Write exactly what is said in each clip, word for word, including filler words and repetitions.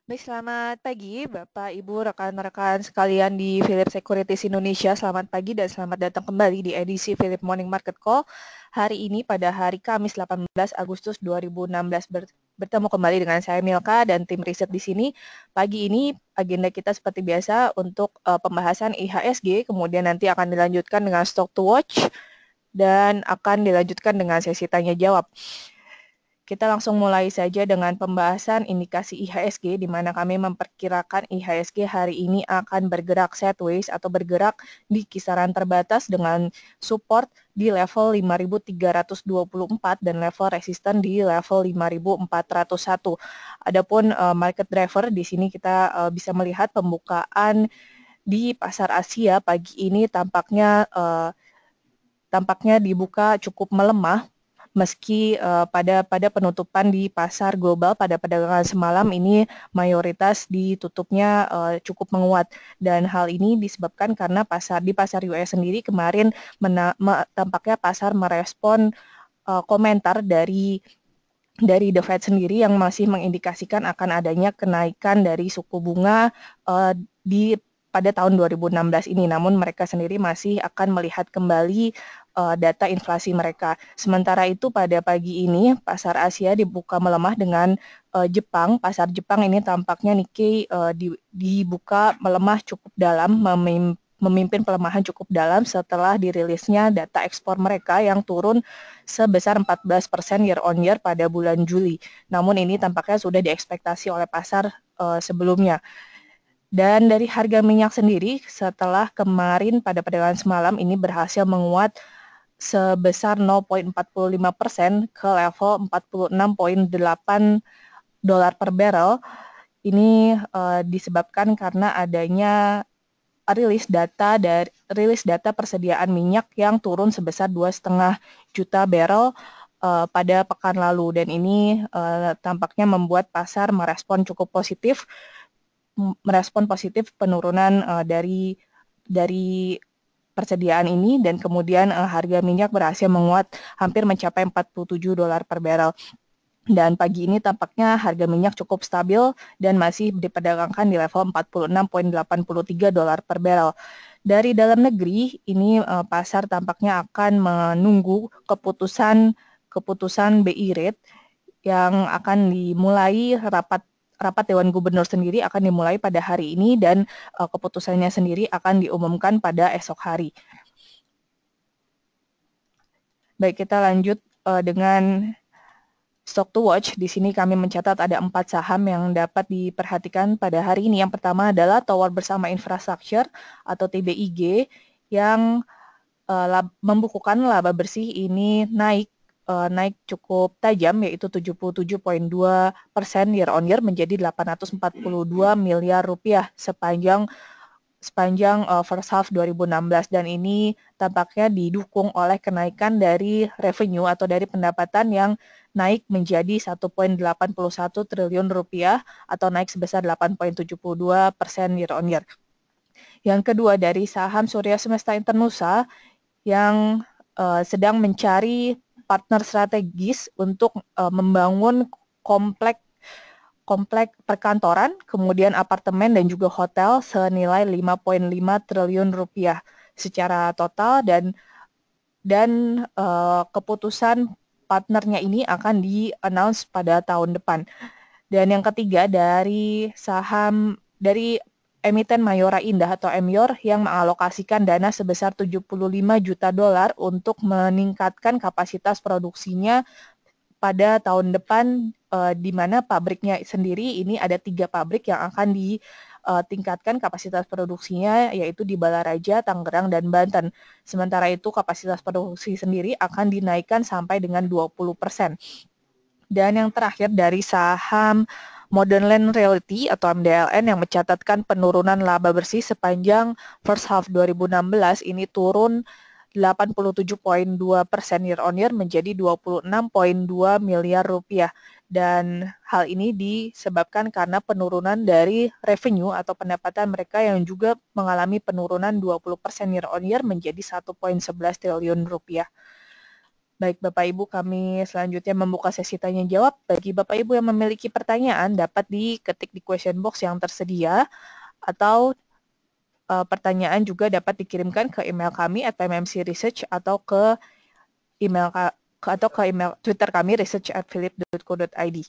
Baik, selamat pagi Bapak, Ibu, rekan-rekan sekalian di Philip Securities Indonesia. Selamat pagi dan selamat datang kembali di edisi Philip Morning Market Call. Hari ini pada hari Kamis delapan belas Agustus dua ribu enam belas ber- bertemu kembali dengan saya Milka dan tim riset di sini. Pagi ini agenda kita seperti biasa untuk uh, pembahasan I H S G, kemudian nanti akan dilanjutkan dengan Stock to Watch dan akan dilanjutkan dengan sesi tanya jawab. Kita langsung mulai saja dengan pembahasan indikasi I H S G, di mana kami memperkirakan I H S G hari ini akan bergerak sideways atau bergerak di kisaran terbatas dengan support di level lima ribu tiga ratus dua puluh empat dan level resisten di level lima ribu empat ratus satu. Adapun uh, market driver, di sini kita uh, bisa melihat pembukaan di pasar Asia pagi ini tampaknya uh, tampaknya dibuka cukup melemah. Meski uh, pada pada penutupan di pasar global pada perdagangan semalam ini mayoritas ditutupnya uh, cukup menguat, dan hal ini disebabkan karena pasar di pasar U S sendiri kemarin mena, me, tampaknya pasar merespon uh, komentar dari dari The Fed sendiri yang masih mengindikasikan akan adanya kenaikan dari suku bunga uh, di pada tahun dua ribu enam belas ini. Namun mereka sendiri masih akan melihat kembali uh, data inflasi mereka. Sementara itu pada pagi ini pasar Asia dibuka melemah dengan uh, Jepang. Pasar Jepang ini tampaknya Nikkei uh, di, dibuka melemah cukup dalam, memim, memimpin pelemahan cukup dalam setelah dirilisnya data ekspor mereka yang turun sebesar empat belas persen year on year pada bulan Juli. Namun ini tampaknya sudah diekspektasi oleh pasar uh, sebelumnya. Dan dari harga minyak sendiri setelah kemarin pada perdagangan semalam ini berhasil menguat sebesar nol koma empat lima persen ke level empat puluh enam koma delapan dolar per barrel. Ini uh, disebabkan karena adanya rilis data dari rilis data persediaan minyak yang turun sebesar dua koma lima juta barrel uh, pada pekan lalu, dan ini uh, tampaknya membuat pasar merespon cukup positif merespon positif penurunan uh, dari dari persediaan ini, dan kemudian uh, harga minyak berhasil menguat hampir mencapai empat puluh tujuh dolar per barrel. Dan pagi ini tampaknya harga minyak cukup stabil dan masih diperdagangkan di level empat puluh enam koma delapan tiga dolar per barrel. Dari dalam negeri, ini uh, pasar tampaknya akan menunggu keputusan keputusan B I Rate yang akan dimulai rapat rapat Dewan Gubernur sendiri akan dimulai pada hari ini, dan uh, keputusannya sendiri akan diumumkan pada esok hari. Baik, kita lanjut uh, dengan Stock to Watch. Di sini kami mencatat ada empat saham yang dapat diperhatikan pada hari ini. Yang pertama adalah Tower Bersama Infrastructure atau T B I G yang uh, lab, membukukan laba bersih ini naik uh, naik cukup tajam, yaitu tujuh puluh tujuh koma dua persen year on year menjadi delapan ratus empat puluh dua miliar rupiah sepanjang sepanjang uh, first half dua ribu enam belas, dan ini tampaknya didukung oleh kenaikan dari revenue atau dari pendapatan yang naik menjadi satu koma delapan satu triliun rupiah atau naik sebesar delapan koma tujuh dua persen year on year. Yang kedua dari saham Surya Semesta Internusa yang uh, sedang mencari partner strategis untuk uh, membangun komplek komplek perkantoran, kemudian apartemen dan juga hotel senilai lima koma lima triliun rupiah secara total, dan dan uh, keputusan partnernya ini akan di-announce pada tahun depan. Dan yang ketiga dari saham dari emiten Mayora Indah atau Emior yang mengalokasikan dana sebesar tujuh puluh lima juta dolar untuk meningkatkan kapasitas produksinya pada tahun depan, uh, di mana pabriknya sendiri ini ada tiga pabrik yang akan ditingkatkan kapasitas produksinya, yaitu di Balaraja, Tangerang, dan Banten. Sementara itu kapasitas produksi sendiri akan dinaikkan sampai dengan dua puluh persen. Dan yang terakhir dari saham Modern Land Realty atau M D L N yang mencatatkan penurunan laba bersih sepanjang first half dua ribu enam belas, ini turun delapan puluh tujuh koma dua persen year on year menjadi dua puluh enam koma dua miliar rupiah. Dan hal ini disebabkan karena penurunan dari revenue atau pendapatan mereka yang juga mengalami penurunan dua puluh persen year on year menjadi satu koma sebelas triliun rupiah. Baik Bapak Ibu, kami selanjutnya membuka sesi tanya jawab. Bagi Bapak Ibu yang memiliki pertanyaan dapat diketik di question box yang tersedia atau uh, pertanyaan juga dapat dikirimkan ke email kami at p m m c research atau ke email ke, atau ke email Twitter kami research at philip dot co dot i d.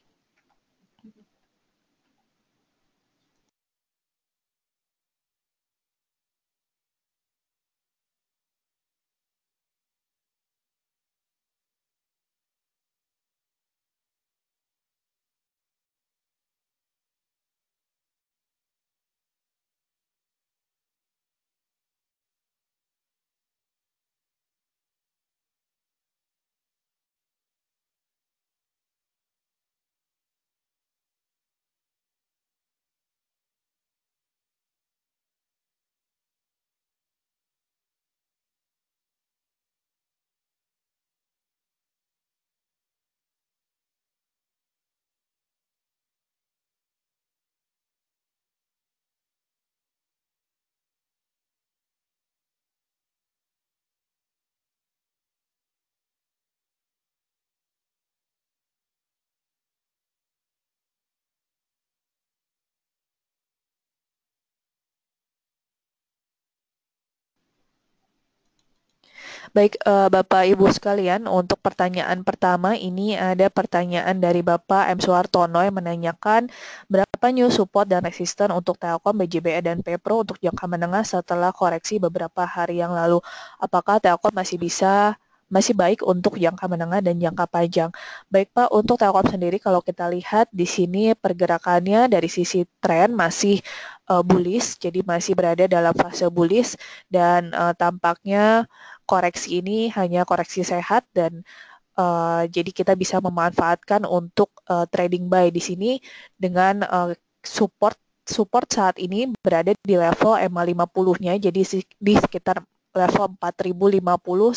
Baik, uh, Bapak Ibu sekalian, untuk pertanyaan pertama ini ada pertanyaan dari Bapak M. Suhartono yang menanyakan berapa new support dan resisten untuk Telkom, B J B R, dan Pepro untuk jangka menengah setelah koreksi beberapa hari yang lalu. Apakah Telkom masih bisa masih baik untuk jangka menengah dan jangka panjang? Baik Pak, untuk Telkom sendiri kalau kita lihat di sini pergerakannya dari sisi tren masih uh, bullish, jadi masih berada dalam fase bullish dan uh, tampaknya koreksi ini hanya koreksi sehat dan uh, jadi kita bisa memanfaatkan untuk uh, trading buy di sini dengan uh, support support saat ini berada di level E M A lima puluh-nya, jadi di sekitar level empat ribu lima puluh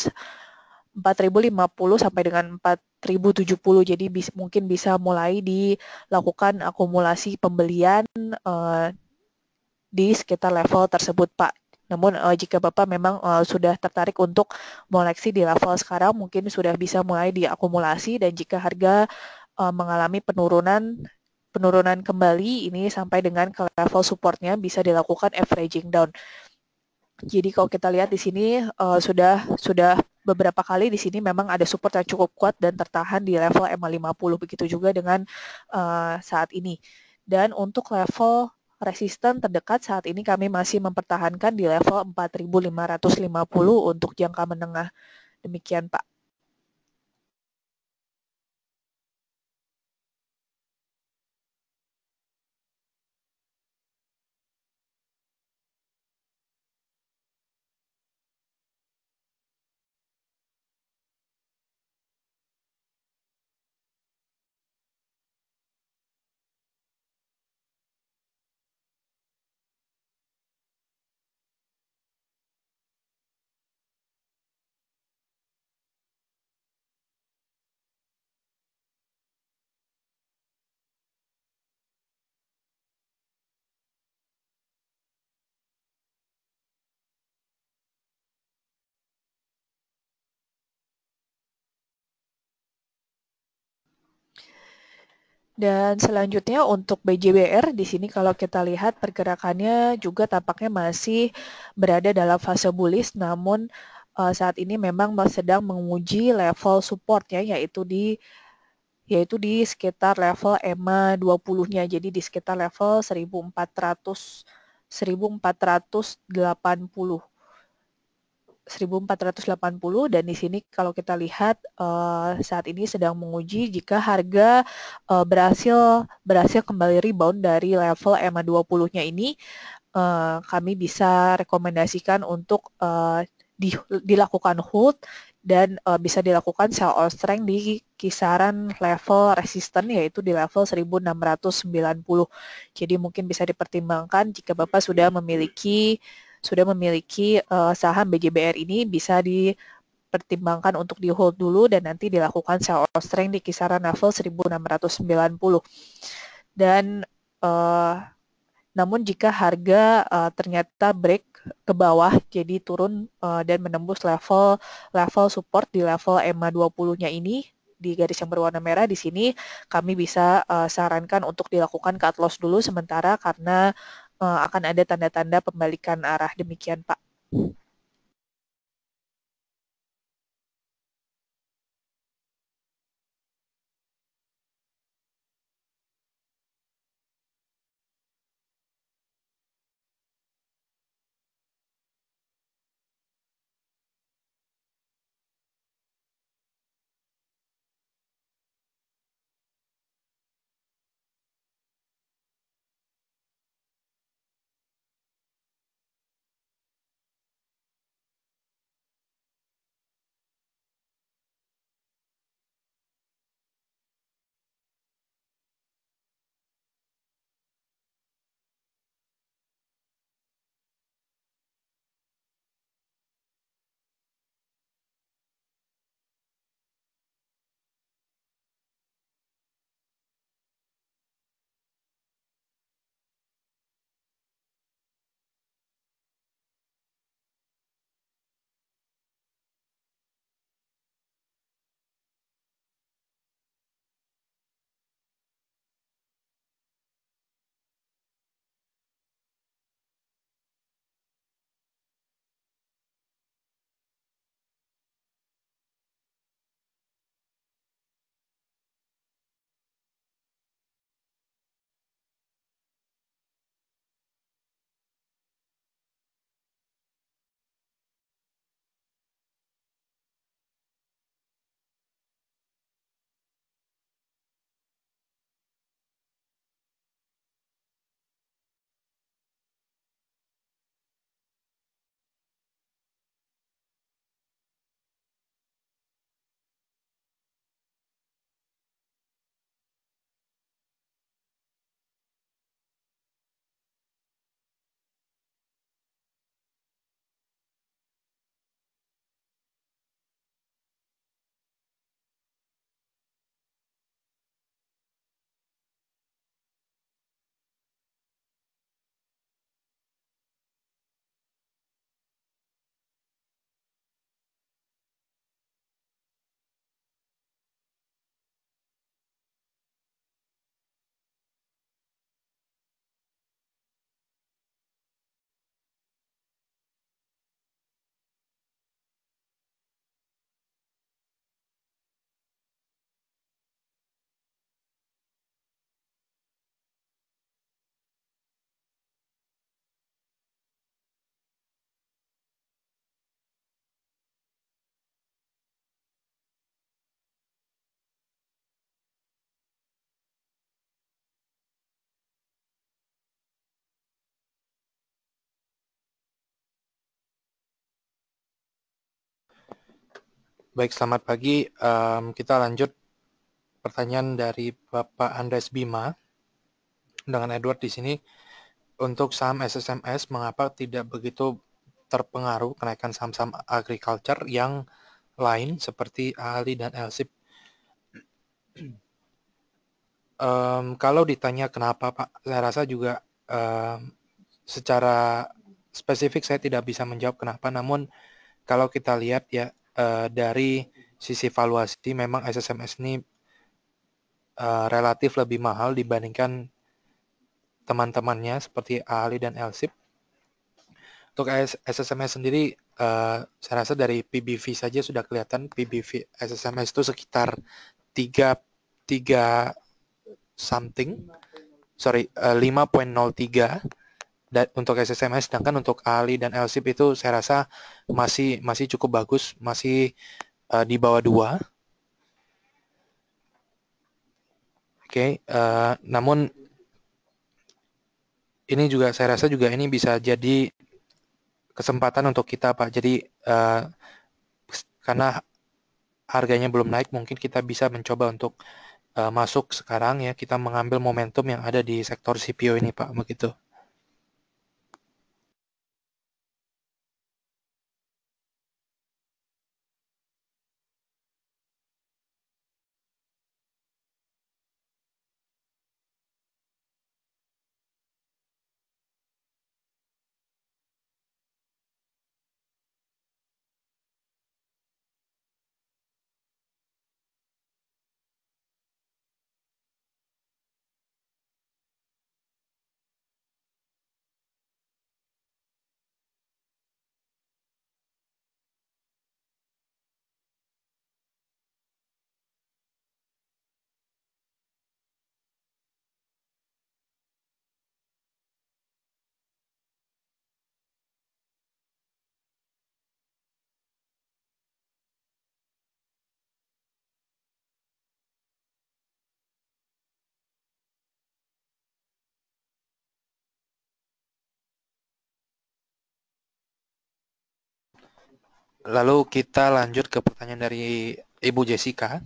empat ribu lima puluh sampai dengan empat ribu tujuh puluh. Jadi bis, mungkin bisa mulai dilakukan akumulasi pembelian uh, di sekitar level tersebut, Pak. Namun uh, jika Bapak memang uh, sudah tertarik untuk mengoleksi di level sekarang, mungkin sudah bisa mulai diakumulasi, dan jika harga uh, mengalami penurunan penurunan kembali ini sampai dengan ke level supportnya bisa dilakukan averaging down. Jadi kalau kita lihat di sini uh, sudah sudah beberapa kali di sini memang ada support yang cukup kuat dan tertahan di level E M A lima puluh, begitu juga dengan uh, saat ini. Dan untuk level resisten terdekat saat ini kami masih mempertahankan di level empat ribu lima ratus lima puluh untuk jangka menengah. Demikian Pak. Dan selanjutnya untuk B J B R di sini kalau kita lihat pergerakannya juga tampaknya masih berada dalam fase bullish, namun uh, saat ini memang sedang menguji level supportnya yaitu di yaitu di sekitar level E M A dua puluh-nya. Jadi di sekitar level seribu empat ratus seribu empat ratus delapan puluh. seribu empat ratus delapan puluh, dan di sini kalau kita lihat uh, saat ini sedang menguji jika harga uh, berhasil berhasil kembali rebound dari level E M A dua puluh-nya ini, uh, kami bisa rekomendasikan untuk uh, di, dilakukan hold dan uh, bisa dilakukan sell or strength di kisaran level resisten yaitu di level seribu enam ratus sembilan puluh. Jadi mungkin bisa dipertimbangkan jika Bapak sudah memiliki sudah memiliki uh, saham B J B R ini, bisa dipertimbangkan untuk di hold dulu dan nanti dilakukan sell or strength di kisaran level seribu enam ratus sembilan puluh. Dan uh, Namun jika harga uh, ternyata break ke bawah, jadi turun uh, dan menembus level level support di level E M A dua puluh-nya ini di garis yang berwarna merah di sini kami bisa uh, sarankan untuk dilakukan cut loss dulu sementara karena uh, akan ada tanda-tanda pembalikan arah demikian Pak. Baik, selamat pagi. Um, kita lanjut pertanyaan dari Bapak Andres Bima dengan Edward di sini. Untuk saham S S M S, mengapa tidak begitu terpengaruh kenaikan saham-saham agriculture yang lain seperti A L I dan L S I P? Um, kalau ditanya kenapa, Pak, saya rasa juga um, secara spesifik saya tidak bisa menjawab kenapa. Namun kalau kita lihat ya uh, dari sisi valuasi, memang S S M S ini uh, relatif lebih mahal dibandingkan teman-temannya seperti A L I dan L S I P. Untuk S S M S sendiri, uh, saya rasa dari P B V saja sudah kelihatan P B V S S M S itu sekitar tiga, tiga something, sorry, uh, lima koma nol tiga untuk S S M S, sedangkan untuk A L I dan L S I P itu saya rasa masih masih cukup bagus, masih uh, di bawah dua. Oke, okay, uh, namun ini juga saya rasa juga ini bisa jadi kesempatan untuk kita, Pak. Jadi uh, karena harganya belum naik, mungkin kita bisa mencoba untuk uh, masuk sekarang ya, kita mengambil momentum yang ada di sektor C P O ini, Pak, begitu. Lalu kita lanjut ke pertanyaan dari Ibu Jessica.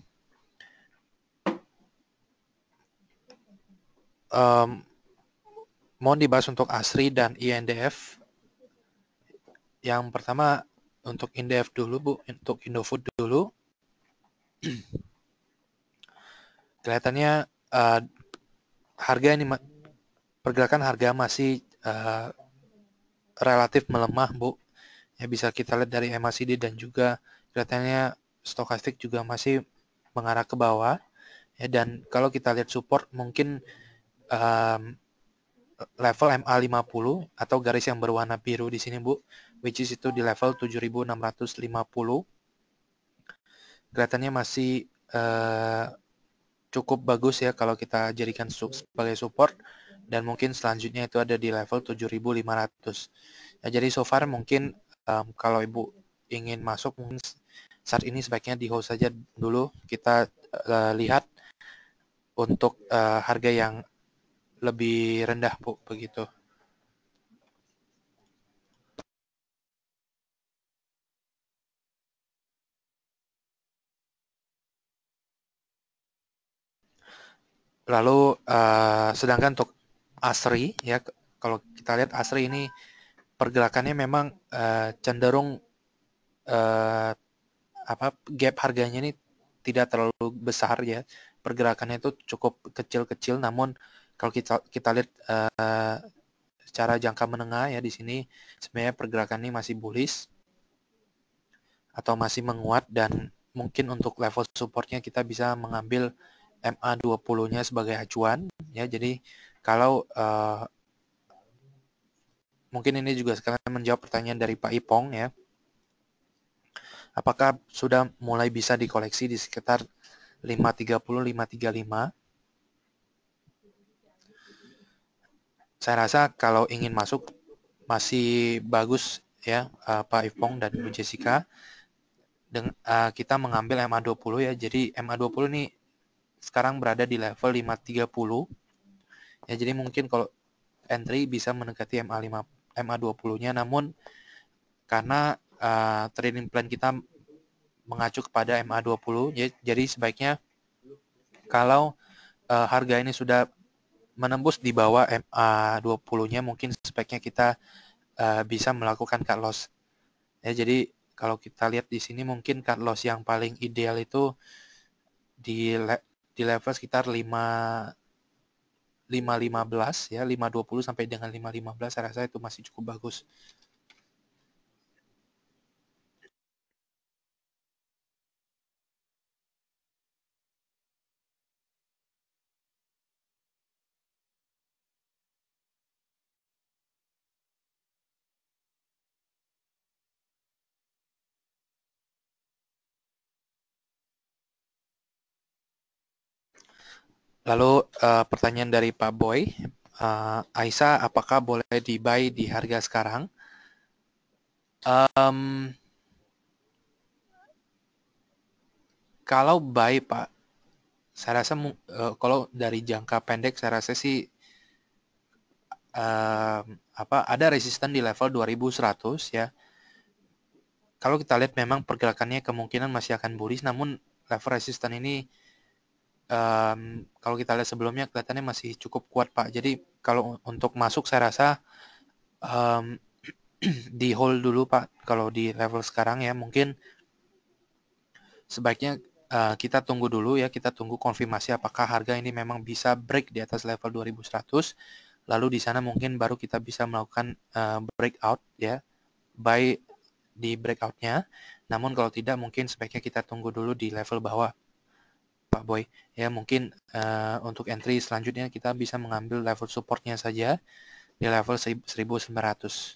Um, mohon dibahas untuk ASRI dan I N D F. Yang pertama untuk I N D F dulu Bu, untuk Indofood dulu. Kelihatannya uh, harga ini pergerakan harga masih uh, relatif melemah Bu. Ya bisa kita lihat dari M A C D dan juga kelihatannya stokastik juga masih mengarah ke bawah. Ya, dan kalau kita lihat support mungkin um, level M A lima puluh atau garis yang berwarna biru di sini Bu, which is itu di level tujuh ribu enam ratus lima puluh. Kelihatannya masih uh, cukup bagus ya kalau kita jadikan sebagai support, dan mungkin selanjutnya itu ada di level tujuh ribu lima ratus. Ya, jadi so far mungkin um, kalau Ibu ingin masuk mungkin saat ini sebaiknya di hold saja dulu. Kita uh, lihat untuk uh, harga yang lebih rendah Bu, begitu. Lalu uh, sedangkan untuk ASRI ya, kalau kita lihat ASRI ini pergerakannya memang uh, cenderung uh, apa gap harganya ini tidak terlalu besar ya. Pergerakannya itu cukup kecil-kecil, namun kalau kita kita lihat uh, secara jangka menengah ya di sini sebenarnya pergerakan ini masih bullish atau masih menguat, dan mungkin untuk level supportnya kita bisa mengambil M A dua puluh-nya sebagai acuan ya. Jadi kalau uh, mungkin ini juga sekalian menjawab pertanyaan dari Pak Ipong ya. Apakah sudah mulai bisa dikoleksi di sekitar lima tiga puluh lima tiga lima? Saya rasa kalau ingin masuk masih bagus ya uh, Pak Ipong dan Bu Jessica. Dengan uh, kita mengambil M A dua puluh ya. Jadi M A dua puluh ini sekarang berada di level lima tiga puluh. Ya, jadi mungkin kalau entry bisa mendekati M A lima M A dua puluh-nya, namun karena uh, trading plan kita mengacu kepada M A dua puluh, ya, jadi sebaiknya kalau uh, harga ini sudah menembus di bawah M A dua puluh-nya, mungkin sebaiknya kita uh, bisa melakukan cut loss. Ya, jadi kalau kita lihat di sini mungkin cut loss yang paling ideal itu di le- di level sekitar lima lima lima belas ya, lima dua puluh sampai dengan lima lima belas, saya rasa itu masih cukup bagus. Lalu uh, pertanyaan dari Pak Boy, uh, Aisyah, apakah boleh di-buy di harga sekarang? Um, kalau buy Pak, saya rasa uh, kalau dari jangka pendek saya rasa sih uh, apa ada resisten di level dua ribu seratus ya. Kalau kita lihat memang pergerakannya kemungkinan masih akan bullish, namun level resisten ini um, kalau kita lihat sebelumnya kelihatannya masih cukup kuat Pak. Jadi kalau untuk masuk saya rasa um, di hold dulu Pak. Kalau di level sekarang ya mungkin sebaiknya uh, kita tunggu dulu ya, kita tunggu konfirmasi apakah harga ini memang bisa break di atas level dua ribu seratus. Lalu di sana mungkin baru kita bisa melakukan uh, breakout ya, buy di breakoutnya. Namun kalau tidak mungkin sebaiknya kita tunggu dulu di level bawah Pak Boy. Ya mungkin uh, untuk entry selanjutnya kita bisa mengambil level supportnya saja di level seribu sembilan ratus.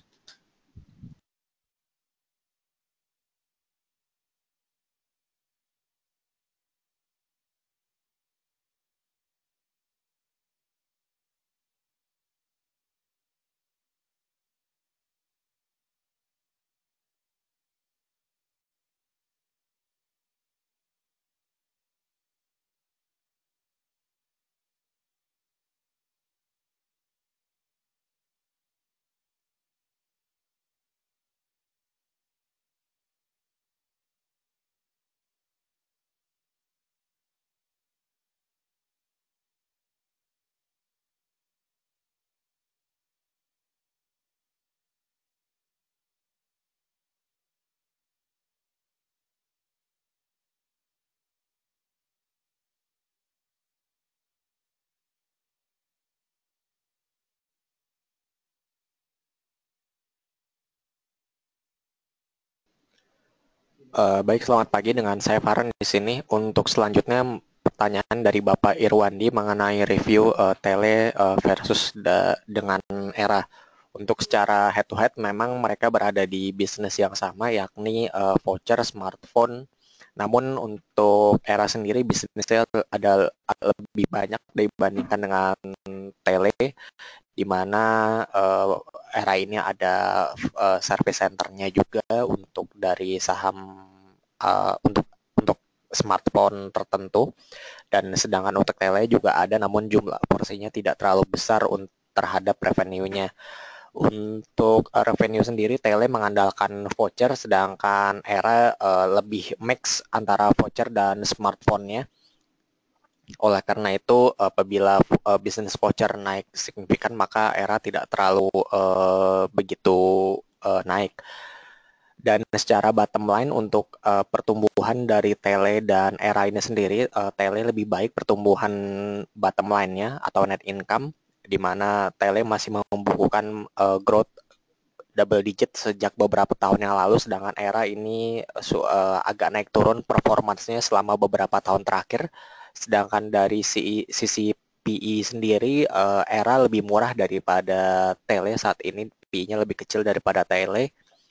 Eh, baik, selamat pagi, dengan saya Farhan di sini. Untuk selanjutnya pertanyaan dari Bapak Irwandi mengenai review eh, tele eh, versus da- dengan era. Untuk secara head to head memang mereka berada di bisnis yang sama, yakni eh, voucher smartphone. Namun untuk era sendiri bisnisnya ada lebih banyak dibandingkan dengan tele, di mana uh, era ini ada uh, service centernya juga untuk dari saham uh, untuk untuk smartphone tertentu, dan sedangkan untuk tele juga ada, namun jumlah porsinya tidak terlalu besar untuk terhadap revenue-nya. Untuk uh, revenue sendiri, tele mengandalkan voucher, sedangkan era uh, lebih mix antara voucher dan smartphone-nya. Oleh karena itu, apabila uh, bisnis voucher naik signifikan, maka era tidak terlalu uh, begitu uh, naik. Dan secara bottom line untuk uh, pertumbuhan dari tele dan era ini sendiri, uh, tele lebih baik pertumbuhan bottom line-nya atau net income, di mana tele masih membukukan uh, growth double digit sejak beberapa tahun yang lalu, sedangkan era ini uh, agak naik turun performansnya selama beberapa tahun terakhir. Sedangkan dari si, sisi P E sendiri, uh, era lebih murah daripada tele saat ini, P E-nya lebih kecil daripada tele.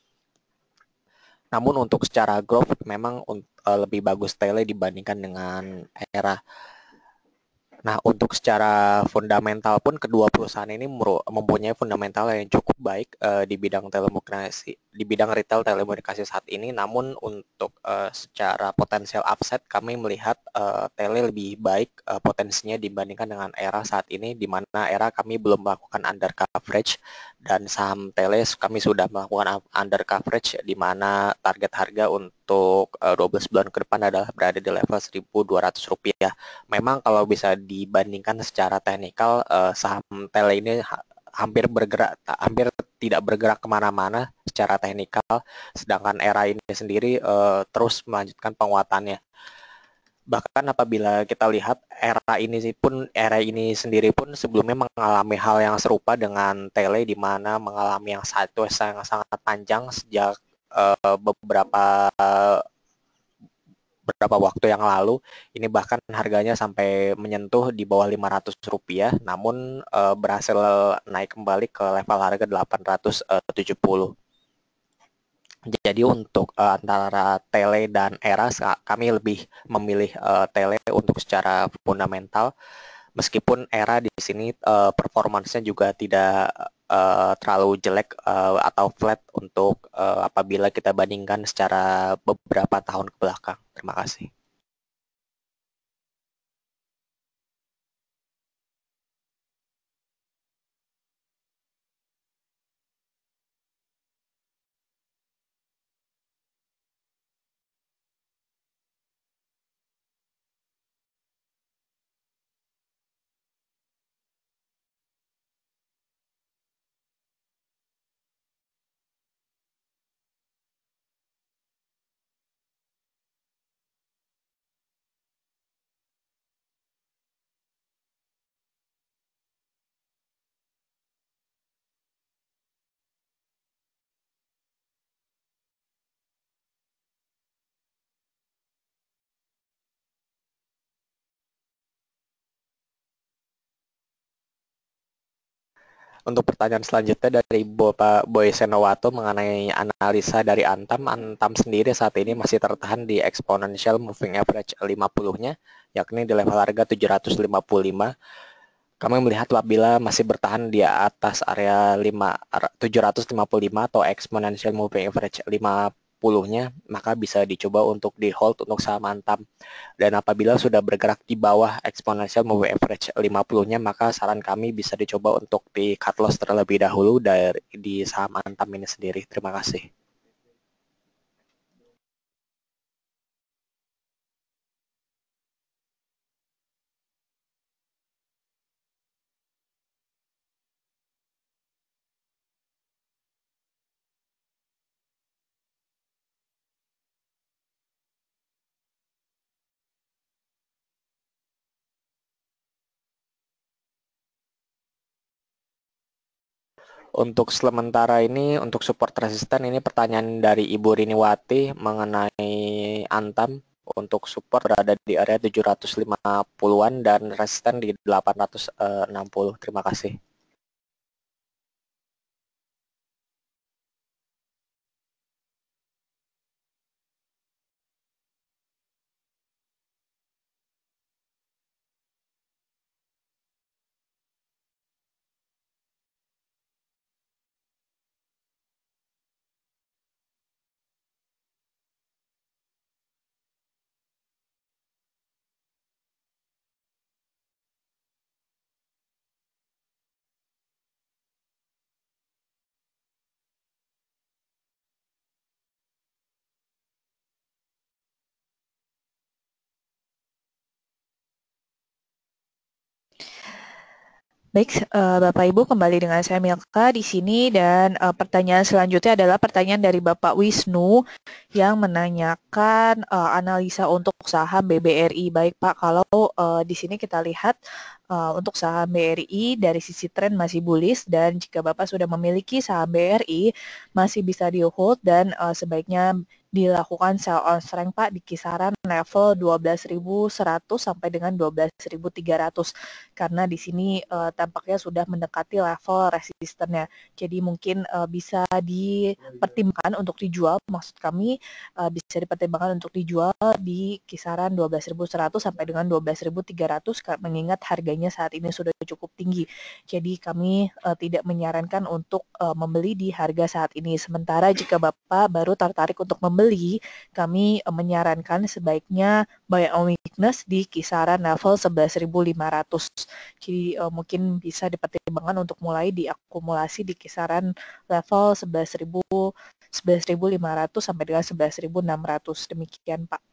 Namun untuk secara growth memang uh, lebih bagus tele dibandingkan dengan era. Nah, untuk secara fundamental pun kedua perusahaan ini mempunyai fundamental yang cukup baik uh, di bidang telekomunikasi, di bidang retail telekomunikasi saat ini. Namun untuk uh, secara potensial upside, kami melihat uh, tele lebih baik uh, potensinya dibandingkan dengan era saat ini, di mana era kami belum melakukan under coverage, dan saham tele kami sudah melakukan under coverage, di mana target harga untuk uh, dua belas bulan ke depan adalah berada di level seribu dua ratus rupiah. Memang kalau bisa dibandingkan secara teknikal, uh, saham tele ini ha- hampir bergerak, hampir tidak bergerak kemana-mana secara teknikal, sedangkan era ini sendiri uh, terus melanjutkan penguatannya. Bahkan apabila kita lihat era ini pun, era ini sendiri pun sebelumnya mengalami hal yang serupa dengan tele, di mana mengalami yang satu yang sangat panjang sejak uh, beberapa beberapa waktu yang lalu. Ini bahkan harganya sampai menyentuh di bawah lima ratus rupiah, namun uh, berhasil naik kembali ke level harga delapan ratus tujuh puluh. Jadi untuk uh, antara tele dan era, kami lebih memilih uh, tele untuk secara fundamental, meskipun era di sini uh, performansnya juga tidak uh, terlalu jelek uh, atau flat untuk uh, apabila kita bandingkan secara beberapa tahun ke belakang. Terima kasih. Untuk pertanyaan selanjutnya dari Bapak Boy Senowato mengenai analisa dari Antam. Antam sendiri saat ini masih tertahan di exponential moving average lima puluh-nya, yakni di level harga tujuh ratus lima puluh lima. Kami melihat apabila masih bertahan di atas area tujuh ratus lima puluh lima atau exponential moving average lima puluh-nya, maka bisa dicoba untuk di hold untuk saham Antam. Dan apabila sudah bergerak di bawah exponential moving average lima puluh-nya, maka saran kami bisa dicoba untuk di cut loss terlebih dahulu dari di saham Antam ini sendiri. Terima kasih. Untuk sementara ini, untuk support resisten ini pertanyaan dari Ibu Riniwati mengenai Antam. Untuk support berada di area tujuh ratus lima puluhan dan resisten di delapan ratus enam puluh. Terima kasih. Baik, uh, Bapak Ibu kembali dengan saya Milka di sini dan uh, pertanyaan selanjutnya adalah pertanyaan dari Bapak Wisnu yang menanyakan uh, analisa untuk saham B B R I. Baik Pak, kalau uh, di sini kita lihat uh, untuk saham B R I dari sisi tren masih bullish dan jika Bapak sudah memiliki saham B R I masih bisa di hold dan uh, sebaiknya dilakukan sell on strength Pak di kisaran level dua belas ribu seratus sampai dengan dua belas ribu tiga ratus karena di sini uh, tampaknya sudah mendekati level resistennya. Jadi mungkin uh, bisa dipertimbangkan untuk dijual, maksud kami uh, bisa dipertimbangkan untuk dijual di kisaran dua belas ribu seratus sampai dengan dua belas ribu tiga ratus mengingat harganya saat ini sudah cukup tinggi. Jadi kami uh, tidak menyarankan untuk uh, membeli di harga saat ini. Sementara jika Bapak baru tertarik untuk membeli, kami uh, menyarankan sebaiknya buy on weakness di kisaran level sebelas ribu lima ratus. Jadi uh, mungkin bisa dipertimbangkan untuk mulai diakumulasi di kisaran level sebelas ribu sebelas ribu lima ratus sampai dengan sebelas ribu enam ratus. Demikian Pak.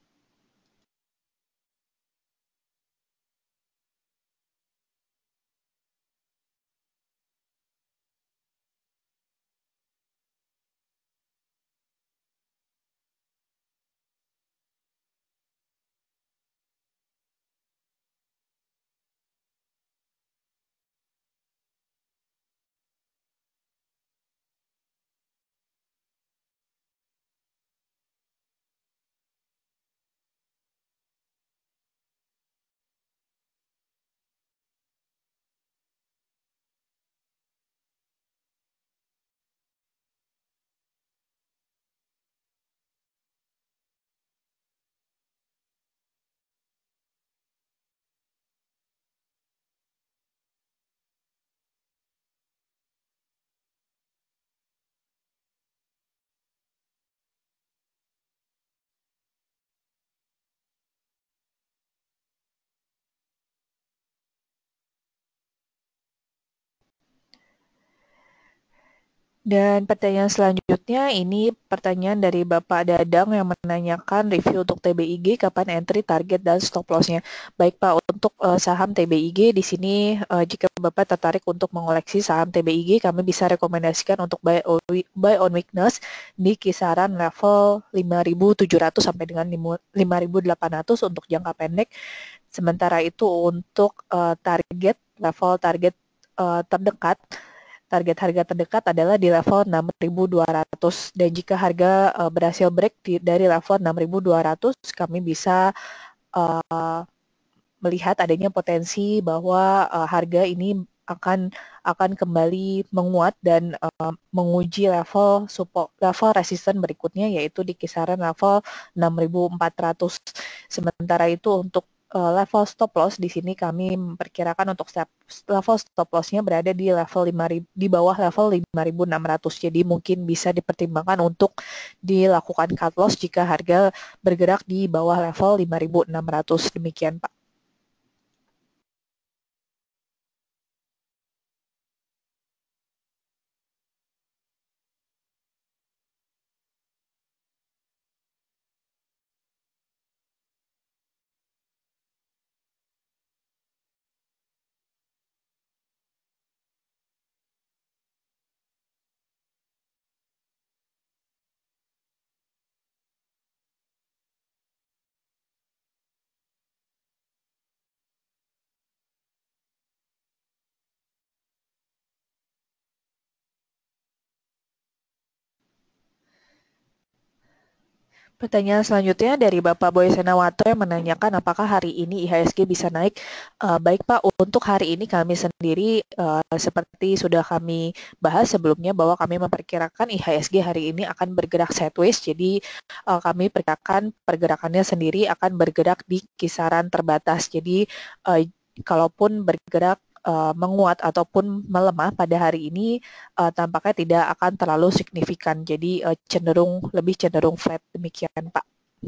Dan pertanyaan selanjutnya ini pertanyaan dari Bapak Dadang yang menanyakan review untuk T B I G kapan entry, target dan stop loss-nya. Baik Pak, untuk uh, saham T B I G di sini uh, jika Bapak tertarik untuk mengoleksi saham T B I G, kami bisa rekomendasikan untuk buy on, buy on weakness di kisaran level lima ribu tujuh ratus sampai dengan lima ribu delapan ratus untuk jangka pendek. Sementara itu untuk uh, target level target uh, terdekat target harga terdekat adalah di level enam ribu dua ratus dan jika harga uh, berhasil break di, dari level enam ribu dua ratus kami bisa uh, melihat adanya potensi bahwa uh, harga ini akan akan kembali menguat dan uh, menguji level support level resisten berikutnya yaitu di kisaran level enam ribu empat ratus. Sementara itu untuk uh, level stop loss di sini kami memperkirakan untuk step, level stop loss-nya berada di level lima ribu di bawah level lima ribu enam ratus. Jadi mungkin bisa dipertimbangkan untuk dilakukan cut loss jika harga bergerak di bawah level lima ribu enam ratus. Demikian Pak. Pertanyaan selanjutnya dari Bapak Boy Senawato yang menanyakan apakah hari ini I H S G bisa naik. Uh, baik Pak, untuk hari ini kami sendiri uh, seperti sudah kami bahas sebelumnya bahwa kami memperkirakan I H S G hari ini akan bergerak sideways. Jadi uh, kami perkirakan pergerakannya sendiri akan bergerak di kisaran terbatas. Jadi uh, kalaupun bergerak uh, menguat ataupun melemah pada hari ini uh, tampaknya tidak akan terlalu signifikan. Jadi uh, cenderung lebih cenderung flat demikian, Pak.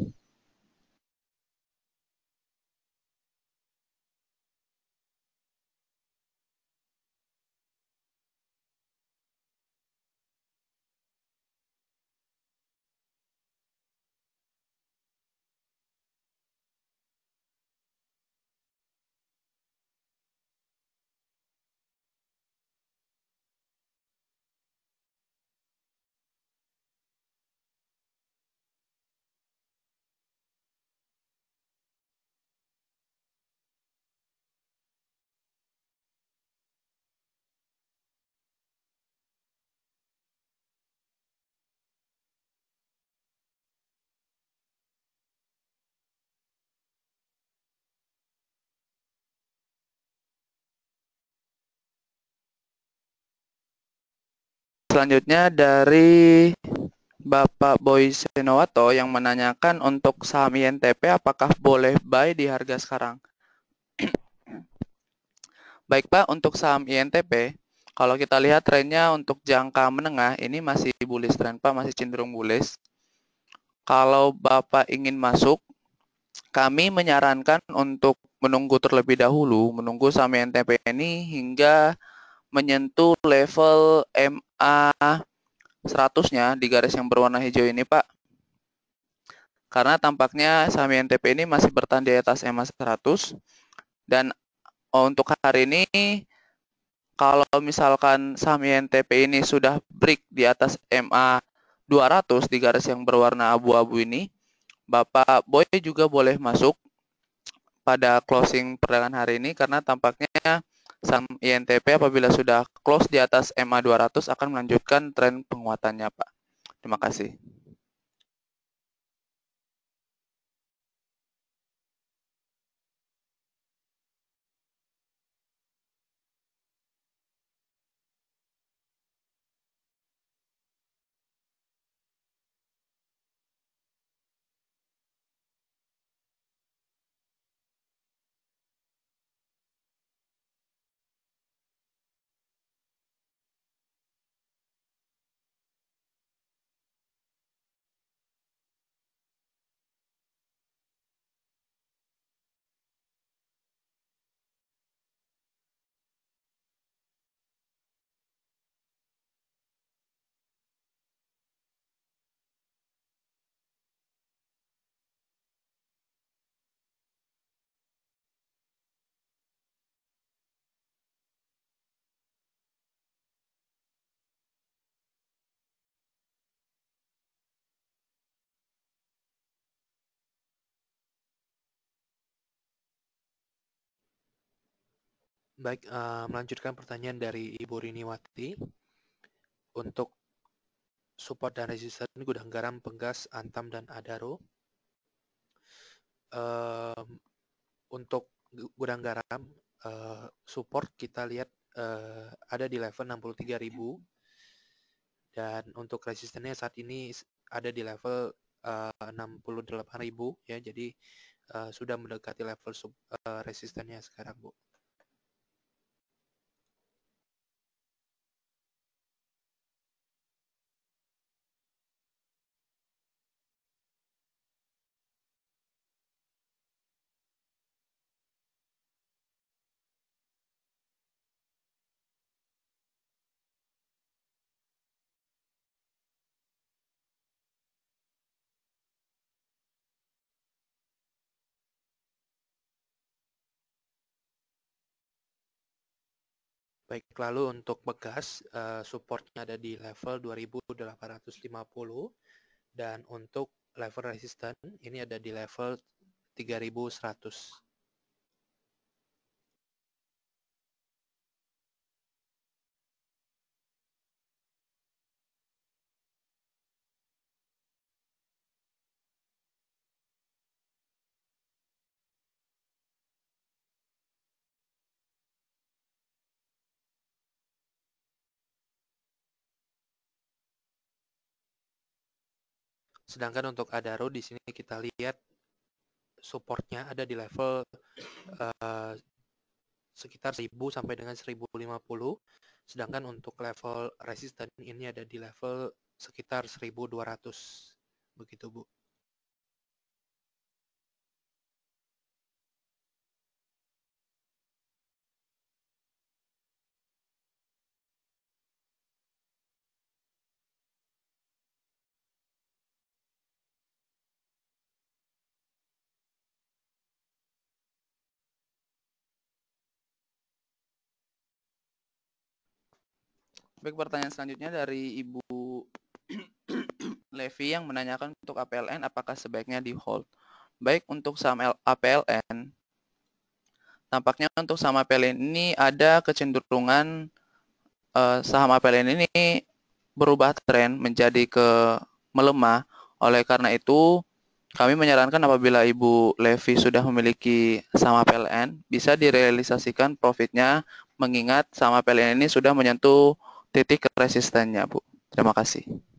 Selanjutnya dari Bapak Boy Senowato yang menanyakan untuk saham I N T P apakah boleh buy di harga sekarang? Baik Pak, untuk saham I N T P, kalau kita lihat trennya untuk jangka menengah ini masih bullish trend Pak, masih cenderung bullish. Kalau Bapak ingin masuk, kami menyarankan untuk menunggu terlebih dahulu, menunggu saham I N T P ini hingga menyentuh level M A seratus-nya di garis yang berwarna hijau ini, Pak. Karena tampaknya saham I N T P ini masih bertahan di atas M A seratus. Dan untuk hari ini, kalau misalkan saham I N T P ini sudah break di atas M A dua ratus di garis yang berwarna abu-abu ini, Bapak Boy juga boleh masuk pada closing perdagangan hari ini karena tampaknya saham I N T P apabila sudah close di atas M A dua ratus akan melanjutkan tren penguatannya, Pak. Terima kasih. Baik, uh, melanjutkan pertanyaan dari Ibu Riniwati. Untuk support dan resisten gudang garam, Penggas, Antam, dan Adaro. Uh, untuk gudang garam, uh, support kita lihat uh, ada di level enam puluh tiga ribu. Dan untuk resistennya saat ini ada di level uh, enam puluh delapan ribu. Ya, jadi uh, sudah mendekati level sub, uh, resistennya sekarang, Bu. Baik, lalu untuk Begas, uh, supportnya ada di level dua ribu delapan ratus lima puluh dan untuk level resisten ini ada di level tiga ribu seratus. Sedangkan untuk Adaro di sini kita lihat supportnya ada di level uh, sekitar seribu sampai dengan seribu lima puluh. Sedangkan untuk level resisten ini ada di level sekitar seribu dua ratus. Begitu, Bu. Baik, pertanyaan selanjutnya dari Ibu Levi yang menanyakan untuk A P L N apakah sebaiknya di hold. Baik, untuk saham A P L N, tampaknya untuk saham A P L N ini ada kecenderungan eh, saham A P L N ini berubah tren menjadi ke melemah. Oleh karena itu, kami menyarankan apabila Ibu Levi sudah memiliki saham A P L N, bisa direalisasikan profitnya, mengingat saham A P L N ini sudah menyentuh titik resistennya, Bu. Terima kasih.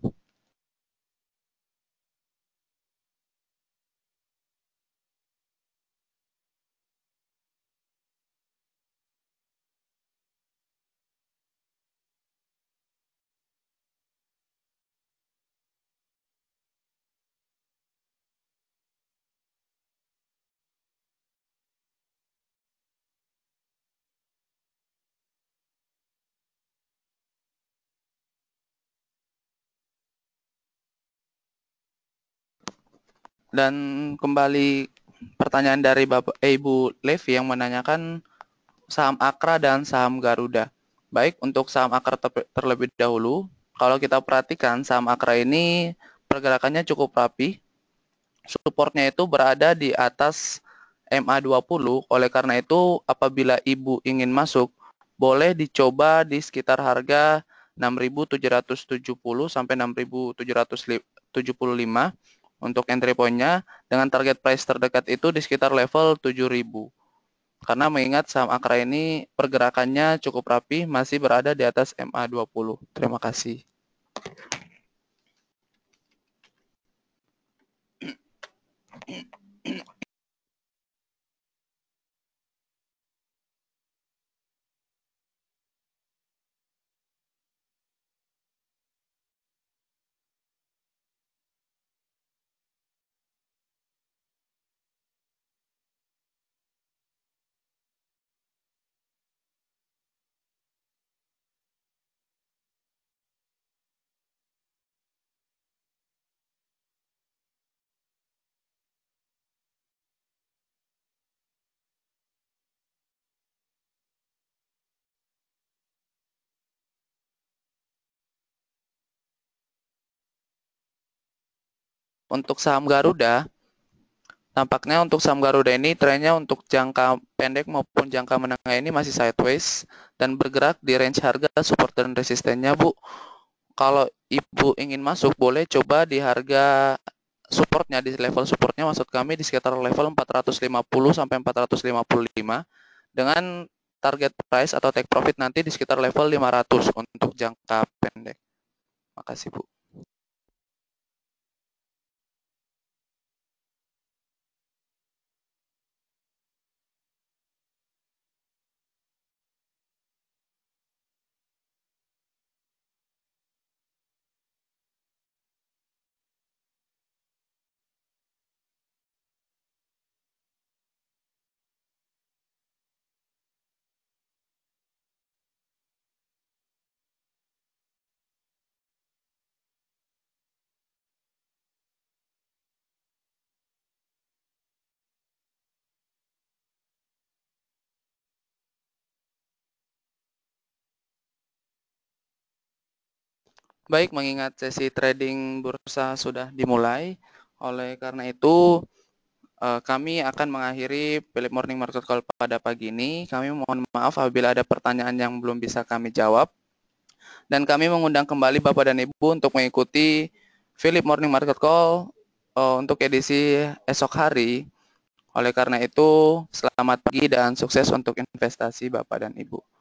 Dan kembali pertanyaan dari Bapak eh, Ibu Levi yang menanyakan saham Akra dan saham Garuda. Baik, untuk saham Akra terlebih dahulu, kalau kita perhatikan saham Akra ini pergerakannya cukup rapi. Supportnya itu berada di atas M A dua puluh. Oleh karena itu, apabila Ibu ingin masuk, boleh dicoba di sekitar harga enam ribu tujuh ratus tujuh puluh sampai enam ribu tujuh ratus tujuh puluh lima untuk entry point-nya, dengan target price terdekat itu di sekitar level tujuh ribu. Karena mengingat saham Akra ini pergerakannya cukup rapi, masih berada di atas M A dua puluh. Terima kasih. Untuk saham Garuda, tampaknya untuk saham Garuda ini trennya untuk jangka pendek maupun jangka menengah ini masih sideways dan bergerak di range harga support dan resistennya, Bu. Kalau Ibu ingin masuk, boleh coba di harga supportnya, di level supportnya maksud kami di sekitar level empat ratus lima puluh sampai empat ratus lima puluh lima dengan target price atau take profit nanti di sekitar level lima ratus untuk jangka pendek. Makasih, Bu. Baik, mengingat sesi trading bursa sudah dimulai, oleh karena itu kami akan mengakhiri Philip Morning Market Call pada pagi ini. Kami mohon maaf apabila ada pertanyaan yang belum bisa kami jawab. Dan kami mengundang kembali Bapak dan Ibu untuk mengikuti Philip Morning Market Call untuk edisi esok hari. Oleh karena itu, selamat pagi dan sukses untuk investasi Bapak dan Ibu.